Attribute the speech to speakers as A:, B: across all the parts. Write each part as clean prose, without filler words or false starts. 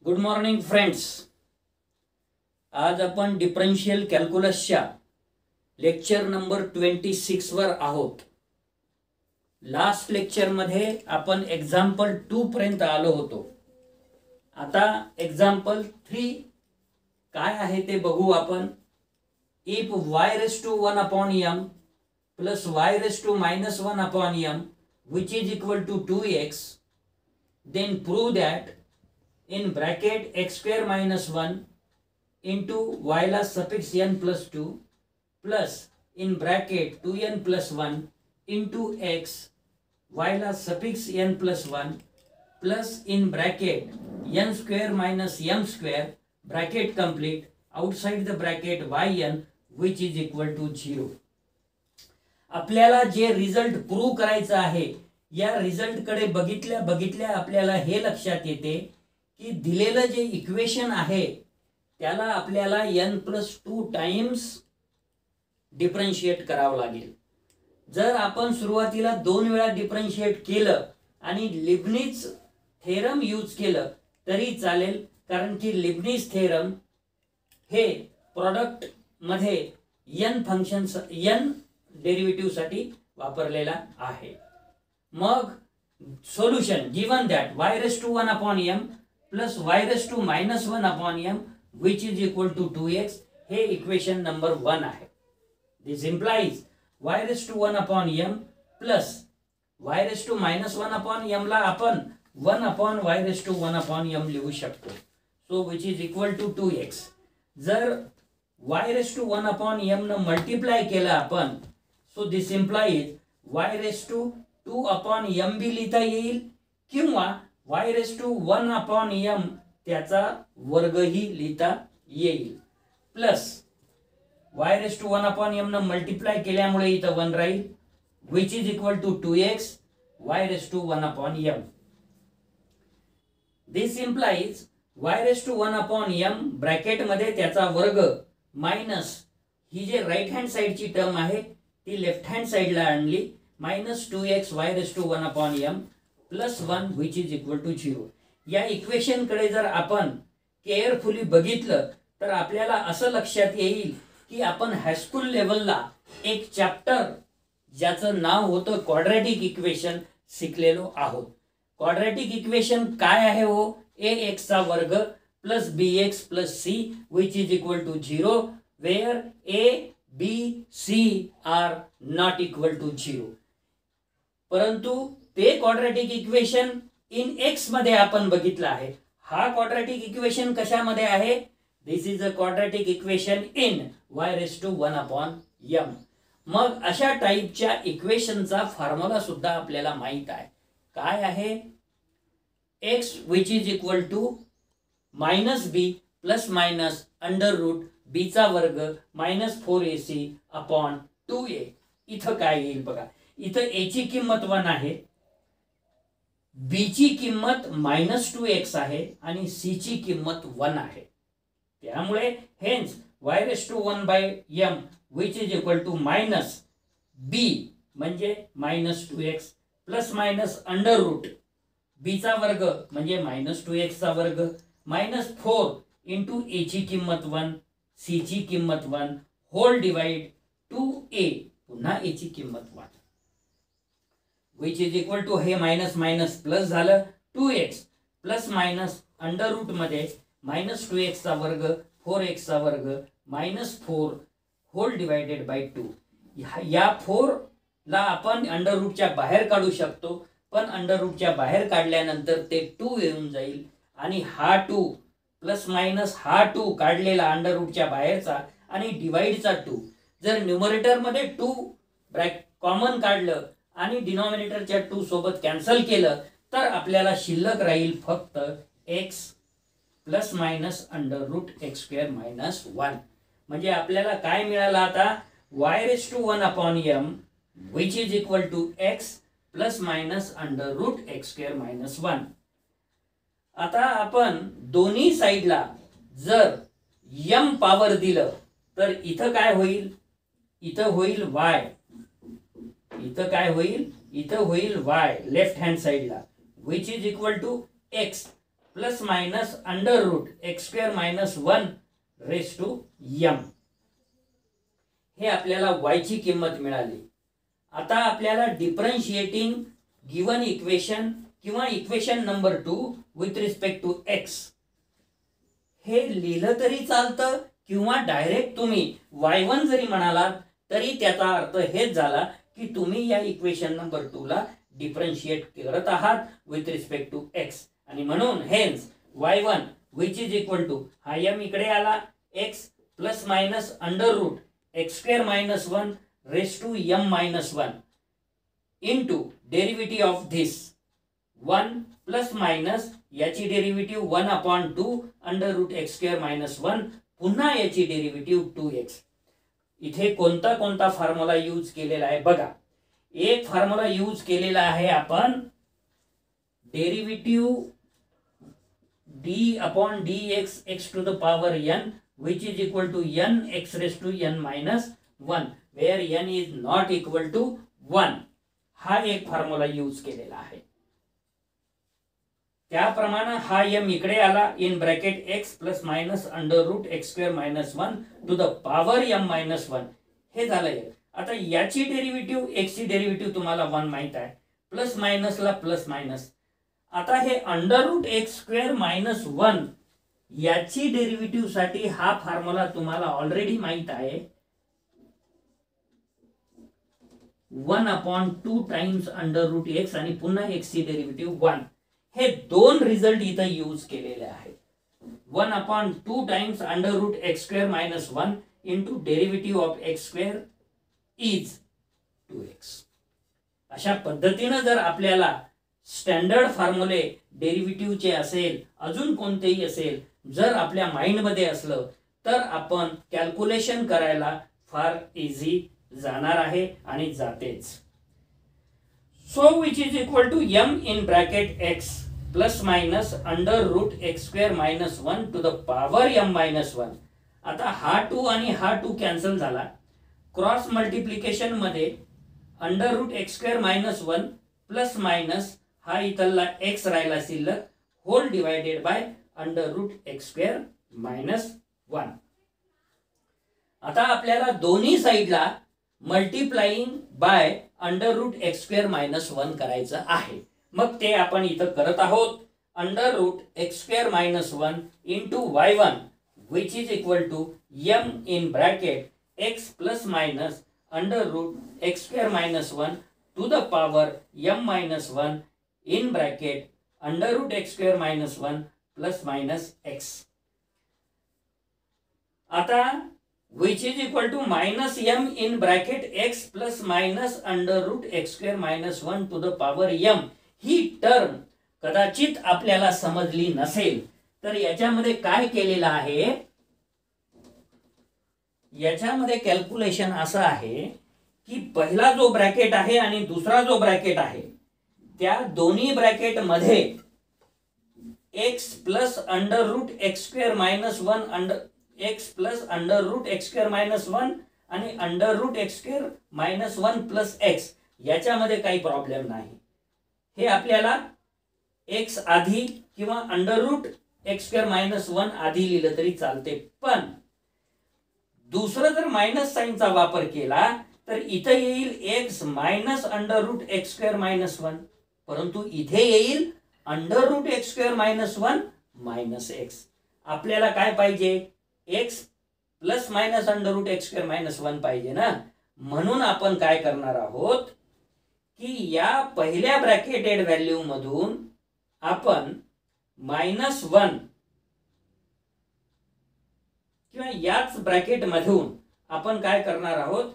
A: Good morning friends. आज आपण differential कॅल्क्युलसच्या lecture number 26 वर आहोत. लास्ट लेक्चरमध्ये आपण एक्झाम्पल 2 पर्यंत आलो होतो. आता एक्झाम्पल 3 काय आहे ते बघू आपण. If y raised to 1 upon m plus y raised to minus 1 upon m which is equal to 2x, then prove that in bracket x square minus 1 into y ला suffix n plus 2 plus in bracket 2n plus 1 into x y ला suffix n plus 1 plus in bracket n square minus m square bracket complete outside the bracket yn which is equal to 0. आपल्याला जे result prove करायचा आहे या result कडे बघितल्या आपल्याला हे लक्षात येते की दिलेलं जे इक्वेशन आहे त्याला आपल्याला n+2 टाइम्स डिफरन्शिएट करावं लागेल. जर आपण सुरुवातीला 2 वेळा डिफरन्शिएट केलं आणि लिबनिझ थेरम यूज केलं तरी चालेल, कारण की लिबनिझ थेरम हे प्रोडक्ट मध्ये n फंक्शन n डेरिव्हेटिव्ह साठी वापरलेला आहे. मग solution given that y raised to 1 upon m plus y raised to minus 1 upon m which is equal to 2x हे इक्वेशन नंबर 1 आहे. दिस implies y raised to 1 upon m plus y raised to minus 1 upon m ला आपण 1 upon y raised to 1 upon m लिहू शकतो. so which is equal to 2x. जर y raised to 1 upon m न multiply केला आपण, so this implies y raised to 2 upon m भी लिहिता येईल किंवा y raised to 1 upon m त्याचा वर्गही लिहिता येईल. Plus y raised to 1 upon m न मल्टिप्लाय केल्यामुळे इथं 1 राहील which is equal to 2x y raised to 1 upon m. This implies y raised to 1 upon m bracket मध्ये त्याचा वर्ग मायनस ही जे राइट हँड साइडची टर्म आहे ती लेफ्ट हँड साइडला आणली -2x y raised to 1 upon m plus 1 which is equal to 0. या इक्वेशन कडे जर आपण केअरफुली बघितलं तर आपल्याला असं लक्षात येईल की आपण हायस्कूल लेवलला एक चॅप्टर ज्याचं नाव होतं क्वाड्रॅटिक इक्वेशन शिकलेलो आहोत. क्वाड्रॅटिक इक्वेशन काय आहे हो? ax चा वर्ग plus bx plus c which is equal to 0 where a b c are not equal to 0. परंतु ते क्वाड्रॅटिक इक्वेशन इन x मध्ये आपण बघितलं आहे. हा क्वाड्रॅटिक इक्वेशन कशामध्ये आहे? This is a quadratic equation in y raised to 1 upon m. मग अशा टाइपच्या इक्वेशनचा फॉर्म्युला सुद्धा आपल्याला माहित आहे. काय आहे? x which is equal to -b plus minus under root b चा वर्ग -4ac अपॉन 2a. इथं काय येईल बघा. इथं a ची किंमत 1 आहे, b ची किंमत -2x आहे आणि c ची किंमत 1 आहे. त्यामुळे hence y raised to 1 by m which is equal to -b म्हणजे -2x plus minus under root b चा वर्ग म्हणजे -2x चा वर्ग -4 इंटू a ची किंमत 1 c ची किंमत 1 होल डिवाइड 2a पुन्हा a ची किंमत 1 which is equal to हे मायनस मायनस प्लस झालं 2x plus minus under route मध्ये -2x चा वर्ग 4x चा वर्ग -4 होल डिवाइडेड बाय 2. या 4 ला आपण अंडर रूटच्या बाहेर काढू शकतो, पण अंडर रूटच्या बाहेर काढल्यानंतर ते 2 येऊन जाईल आणि हा 2 प्लस मायनस हा 2 काढलेला अंडर रूटच्या बाहेरचा आणि डिवाइडचा 2 जर न्यूमरेटर मध्ये 2 कॉमन काढलं आणि डिनॉमिनेटरच्या 2 सोबत कॅन्सल केलं तर आपल्याला शिल्लक राहील फक्त x plus minus under root x square minus 1. म्हणजे आपल्याला काय मिळालं आता? y raised to 1 upon m which is equal to x plus minus under root x square minus 1. आता आपण दोन्ही साइडला जर m पॉवर दिलं तर इथं काय होईल? इथं होईल y. इथं काय होईल? इथं होईल y लेफ्ट हँड साइडला which is equal to x plus minus under root x square minus 1 raise to m. हे आपल्याला y ची किंमत मिळाली. आता आपल्याला डिफरन्शिएटिंग गिवन इक्वेशन किंवा equation number 2 with respect to x हे लिहिलं तरी चालतं किंवा डायरेक्ट तुम्ही y1 जरी म्हणालात तरी त्याचा अर्थ हेच झाला की तुम्ही या इक्वेशन नंबर 2 ला डिफरन्शिएट करत आहात विथ रिस्पेक्ट टू x. आणि म्हणून hence y1 which is equal to हा m इकडे आला x plus minus under root x square minus 1 raise to m minus 1 into derivative of this 1 plus minus याची derivative 1/2 under root x square minus 1 पुन्हा याची derivative 2x. इथे कोणता कोणता formula use केलेला आहे बघा. एक फॉर्म्युला यूज केलेला आहे आपण derivative d/dx x to the power n which is equal to n x raised to n minus 1 where n is not equal to 1. हा एक फॉर्म्युला यूज केलेला आहे. त्याप्रमाणे हा m इकडे आला in bracket x plus minus under root x square minus 1 to the power m minus 1 हे झालं. आता याची डेरिव्हेटिव्ह x ची डेरिव्हेटिव्ह तुम्हाला 1 माहित आहे. प्लस मायनसला प्लस मायनस. आता हे under root x square minus 1 याची डेरिव्हेटिव्ह साठी हा फॉर्म्युला तुम्हाला ऑलरेडी माहित आहे 1/2 टाइम्स अंडर रूट एक्स आणि पुन्हा x ची डेरिव्हेटिव्ह 1. हे दोन रिझल्ट इथं यूज केलेले आहेत. 1/2 times under root x square minus 1 into derivative of x square is 2x. अशा पद्धतीने जर आपल्याला स्टँडर्ड फॉर्म्युले डेरिव्हेटिव्हचे असेल अजून कोणतेही असेल जर आपल्या माइंड मध्ये असलं तर आपण कॅल्क्युलेशन करायला फार इझी जाणार आहे आणि जातेच. So which is equal to m in bracket x plus minus under root x square minus 1 to the power m minus 1. आता हा 2 आणि हा 2 कॅन्सल झाला. क्रॉस मल्टिप्लिकेशन मध्ये under root x square minus 1 plus minus हा इथला x राहिला शिल्लक whole divided by under root x square minus 1. आता आपल्याला दोन्ही साइडला multiplying by under root x square minus 1 करायचं आहे. मग ते आपण इथं करत आहोत. Under root x square minus 1 into y1 which is equal to m in bracket x plus minus under root x square minus 1 to the power m minus 1 in bracket under root x square minus 1 plus minus x. आता which is equal to minus m in bracket x plus minus under root x square minus 1 to the power m ही term कदाचित आपल्याला समजली नसेल तर याच्यामध्ये काय केलेलं आहे. याच्यामध्ये कॅल्क्युलेशन असं आहे की पहिला जो ब्रॅकेट आहे आणि दुसरा जो ब्रॅकेट आहे त्या दोन्ही ब्रॅकेट मध्ये x plus under root x square minus 1 under x plus under root x square minus 1 आणि under root x square minus 1 plus x याच्यामध्ये काही प्रॉब्लेम नाही. हे आपल्याला x आधी किंवा under root x square minus 1 आधी लिहिलं तरी चालते. पण दुसरं जर मायनस साइनचा वापर केला तर इथे येईल x minus under root x square minus 1 परंतु इथे येईल under root x square minus 1 minus एक्स. आपल्याला काय पाहिजे x plus minus under root x square minus 1 पाहिजे ना. म्हणून आपण काय करणार आहोत की या पहिल्या ब्रॅकेटेड व्हॅल्यू मधून आपण मायनस 1 किंवा याच ब्रॅकेट मधून आपण काय करणार आहोत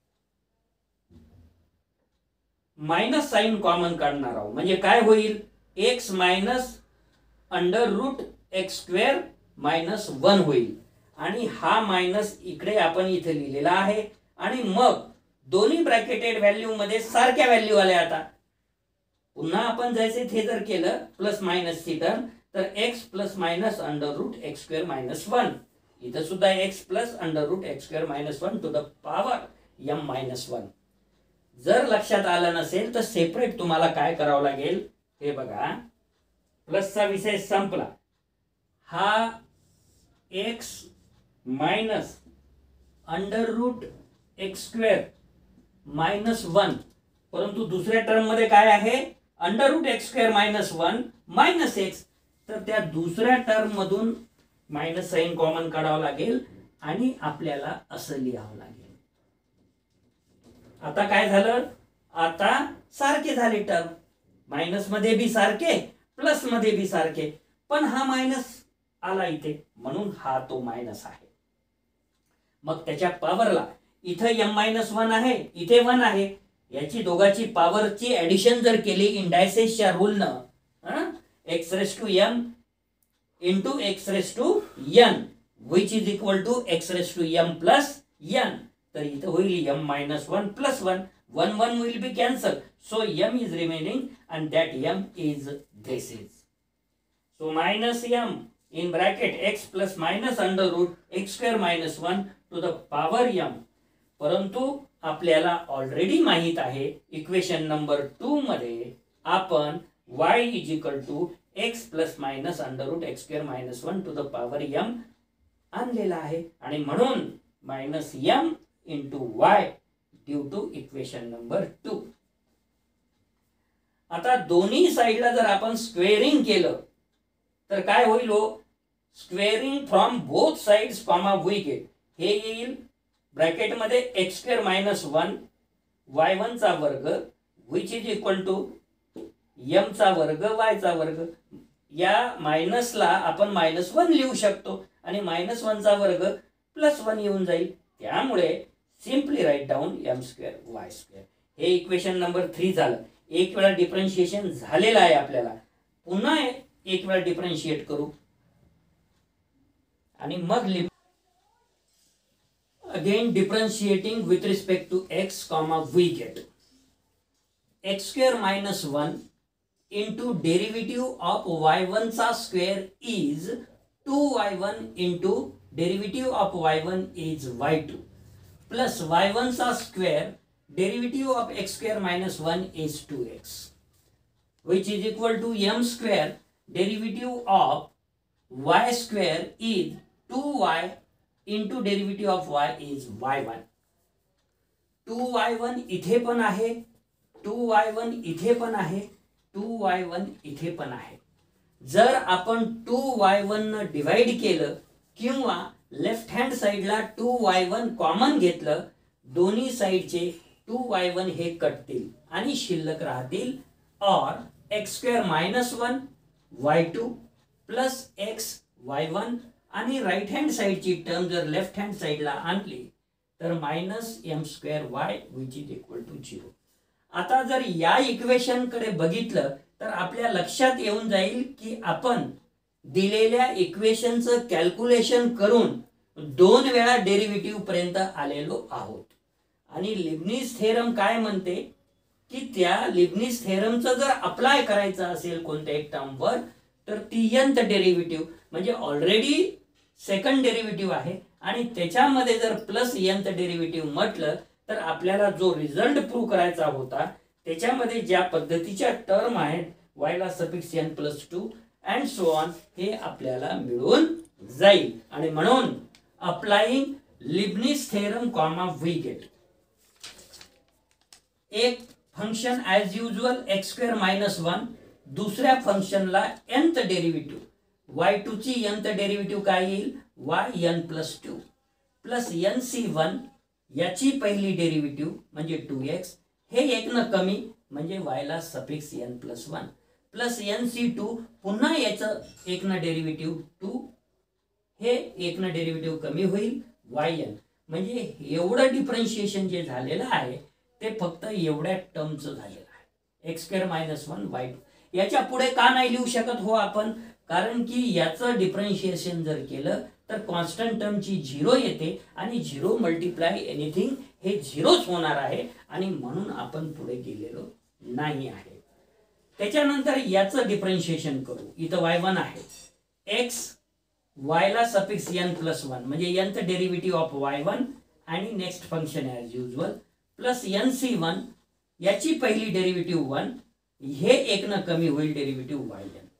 A: मायनस साइन कॉमन काढणार आहोत. म्हणजे काय होईल x minus under root x square minus 1 होईल आणि हा मायनस इकडे आपण इथे लिहिलेला आहे आणि मग दोन्ही ब्रॅकेटेड व्हॅल्यू मध्ये सारख्या व्हॅल्यू आल्या. आता पुन्हा आपण जैसे थे जर केलं प्लस मायनस ची टर्म तर x plus minus under root x square minus 1 इथं सुद्धा x plus under root x square minus 1 to the power m minus 1. जर लक्षात आलं नसेल तर सेपरेट तुम्हाला काय करावं लागेल हे बघा. प्लसचा विषय संपला. हा x minus under root x square minus 1, परंतु दुसऱ्या टर्म मध्ये काय आहे, under root x square minus 1 minus x. तर त्या दुसऱ्या टर्म मधून मायनस साइन कॉमन काढावं लागेल आणि आपल्याला असं लिहावं लागेल. आता काय झालं, आता सारखे झाले टर्म, मायनस मध्ये बी सारखे प्लस मध्ये बी सारखे, पण हा मायनस आला इथे म्हणून हा तो मायनस आहे. मग त्याच्या पॉवरला इथं m-1 आहे, इथे 1 आहे, याची दोघांची पॉवरची ऍडिशन जर केली इंडायसेसच्या रूलनं, x raised to m into x raised to n which is equal to x raised to m plus n, तर इथं होईल m-1 plus 1, 1 will be cancelled, so m is remaining and that m is this is. So minus m in bracket x plus minus under root x square minus 1 to the power m. परंतु आपल्याला already माहित आहे equation number 2 मध्ये आपण y is equal to x plus minus under root x square minus 1 to the power m आणलेला आहे आणि म्हणून minus m into y due to equation number 2. आता दोन्ही साइडला जर आपण स्क्वेअरिंग केलं तर काय होईल हो, squaring from both sides comma we get, हे येईल ब्रॅकेट मध्ये एक्स स्क्वेअर मायनस 1 y1 चा वर्ग which is equal to m चा वर्ग y चा वर्ग. या मायनसला आपण -1 लिहू शकतो आणि -1 चा वर्ग +1 येऊन जाईल, त्यामुळे simply write down m square y square. हे इक्वेशन नंबर 3 झालं. एक वेळा डिफरन्शिएशन झालेलं आहे, आपल्याला पुन्हा एक वेळा डिफरन्शिएट करू आणि मग limit. Again differentiating with respect to x comma we get x square minus 1 into derivative of y1 चा square is 2y1 into derivative of y1 is y2 plus y1 चा square derivative of x square minus 1 is 2x which is equal to m square derivative of y square is 2y into derivative of y is y1. 2y1 इथे पण आहे, 2y1 इथे पण आहे, 2y1 इथे पण आहे. जर आपण 2y1 न डिवाइड केलं किंवा लेफ्ट हँड साइडला 2y1 कॉमन घेतलं, दोन्ही साइडचे 2y1 हे कटतील आणि शिल्लक राहतील और x square minus 1 y2 plus x y1 आणि राईट हँड साइडची टर्म जर लेफ्ट हँड साइडला आणली तर minus m square y which is equal to 0. आता जर या इक्वेशन कडे बघितलं तर आपल्या लक्षात येऊन जाईल की आपण दिलेल्या इक्वेशनचं कॅल्क्युलेशन करून 2 वेळा डेरिव्हेटिव्ह पर्यंत आलेलो आहोत. आणि लिबनिझ थेरम काय म्हणते की त्या लिबनिझ थेरमचं जर अप्लाय करायचं असेल कोणत्या एक टर्मवर तर ती nth डेरिव्हेटिव्ह म्हणजे ऑलरेडी सेकंड डेरिव्हेटिव्ह आहे आणि त्याच्यामध्ये जर प्लस nth डेरिव्हेटिव्ह म्हटलं तर आपल्याला जो रिझल्ट प्रूव्ह करायचा होता त्याच्यामध्ये ज्या पद्धतीच्या टर्म आहेत y ला suffix n plus 2 and so on हे आपल्याला मिळून जाईल. आणि म्हणून applying Leibniz theorem comma we get एक function as usual x square minus 1, दुसऱ्या फंक्शनला nth डेरिव्हेटिव्ह y2 ची nth डेरिव्हेटिव्ह काय येईल yn प्लस 2 प्लस nc1 याची पहिली डेरिव्हेटिव्ह म्हणजे 2x, हे एक न कमी म्हणजे y ला suffix n plus 1 plus nc2 पुन्हा याचं एक न डेरिव्हेटिव्ह 2, हे एक न डेरिव्हेटिव्ह कमी होईल yn. म्हणजे एवढं डिफरन्शिएशन जे झालेलं आहे ते फक्त एवढ्या टर्मचं झालेलं आहे x स्क्वेअर मायनस 1 y2. याच्या पुढे का नाही लिहू शकत हो आपण, कारण की याचं डिफरन्शिएशन जर केलं तर कॉन्स्टंट टर्मची 0 येते आणि 0 मल्टिप्लाय एनिथिंग हे 0च होणार आहे आणि म्हणून आपण पुढे गेलेलो नाही आहे. त्याच्यानंतर याचं डिफरन्शिएशन करू. इथं y1 आहे, x y ला सफिक्स n प्लस 1 म्हणजे nth डेरिव्हेटिव्ह ऑफ y1 आणि next function as usual plus nc1 याची पहिली डेरिव्हेटिव्ह 1, हे एक न कमी होईल डेरिव्हेटिव्ह yn.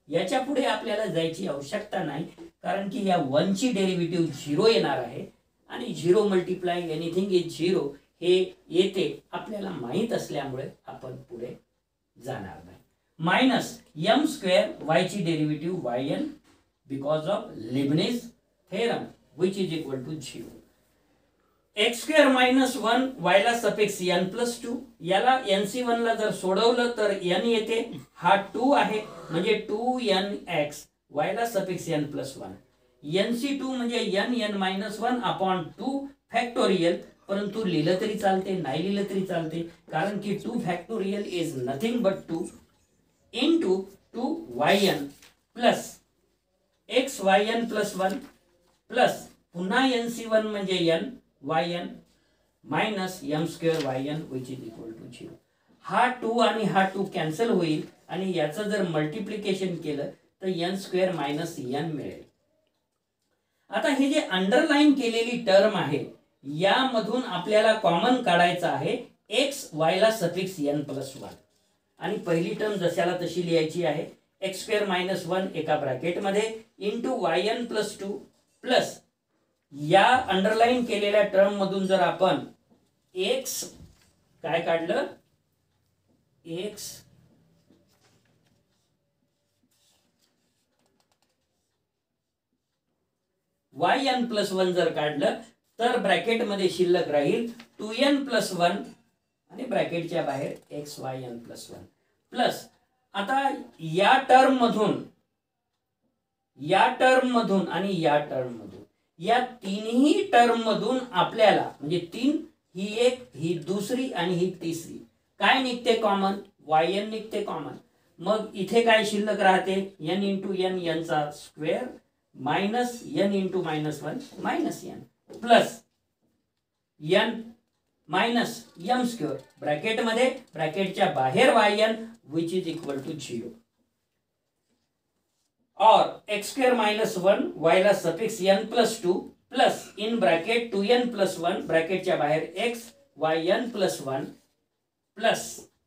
A: याच्या पुढे आपल्याला जायची आवश्यकता नाही, कारण की या 1 ची डेरिव्हेटिव्ह 0 येणार आहे आणि 0 मल्टिप्लाइंग एनिथिंग इज 0 हे येते आपल्याला माहित असल्यामुळे आपण पुढे जाणार नाही. मायनस एम स्क्वेअर वाय ची derivative yn because of Leibniz theorem which is equal to 0. X square minus 1 y ला सफिक्स n प्लस 2, याला nc1 ला जर सोडवलं तर n येते, हा 2 आहे म्हणजे 2nx वाय ला सफिक्स n प्लस 1, nc2 म्हणजे n मायनस 1 अपॉन 2 फॅक्टोरियल, परंतु लिहिलं तरी चालते नाही लिहिलं तरी चालते, कारण की 2 factorial is nothing but 2 into 2yn plus xyn plus 1 plus पुन्हा nc1 म्हणजे n yn minus m square yn which is equal to 0. हा 2 आणि हा 2 कॅन्सल होईल आणि याचं जर मल्टिप्लिकेशन केलं तर n स्क्वेअर मायनस n मिळेल. आता हे जे अंडरलाईन केलेली टर्म आहे यामधून आपल्याला कॉमन काढायचं आहे x y ला सफिक्स n प्लस 1 आणि पहिली टर्म जशाला तशी लिहायची आहे, एक्स स्क्वेअर मायनस 1 एका ब्रॅकेटमध्ये इंटू yn प्लस 2 प्लस या अंडरलाईन केलेल्या टर्म मधून जर आपण x काय काढलं, x yn प्लस 1 जर काढलं तर ब्रॅकेटमध्ये शिल्लक राहील 2n प्लस 1 आणि ब्रॅकेटच्या बाहेर xyn प्लस 1 प्लस आता या टर्म मधून आणि या टर्म मधून या तिन्ही टर्म मधून आपल्याला म्हणजे 3 ही एक ही दुसरी आणि ही तिसरी काय निघते कॉमन, yn निघते कॉमन. मग इथे काय शिल्लक राहते, n इंटू n यांचा square minus n into minus 1 minus n plus n minus m square ब्रॅकेटमध्ये ब्रॅकेटच्या बाहेर yn which is equal to 0 और x स्क्वेअर मायनस 1 y ला suffix n plus 2 plus in bracket 2n plus 1 ब्रॅकेटच्या बाहेर x yn plus 1 plus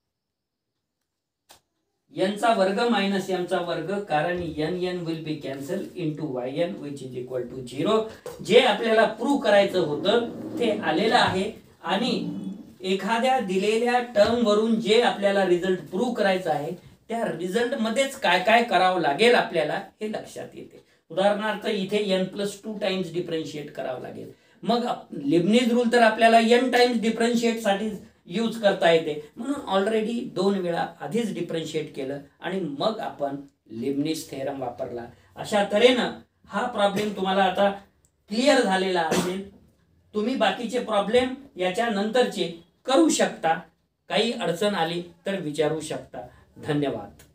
A: n चा वर्ग minus m चा वर्ग, कारण n will be cancel into yn which is equal to 0. जे आपल्याला प्रूव्ह करायचं होतं ते आलेलं आहे आणि एखाद्या दिलेल्या टर्म वरून जे आपल्याला रिझल्ट प्रूव्ह करायचा आहे त्या रिझल्ट मध्येच काय काय करावं लागेल आपल्याला हे लक्षात येते. उदाहरणार्थ इथे n प्लस 2 टाइम्स डिफरन्शिएट करावं लागेल, मग लिबनिझ रूल तर आपल्याला n टाइम्स डिफरन्शिएट साठी यूज करता येते, म्हणून ऑलरेडी 2 वेळा आधीच डिफरन्शिएट केलं आणि मग आपण लिबनिझ थेरम वापरला. अशा तऱ्हेनं हा प्रॉब्लेम तुम्हाला आता क्लिअर झालेला असेल. तुम्ही बाकीचे प्रॉब्लेम याच्या नंतरचे करू शकता, काही अडचण आली तर विचारू शकता. धन्यवाद.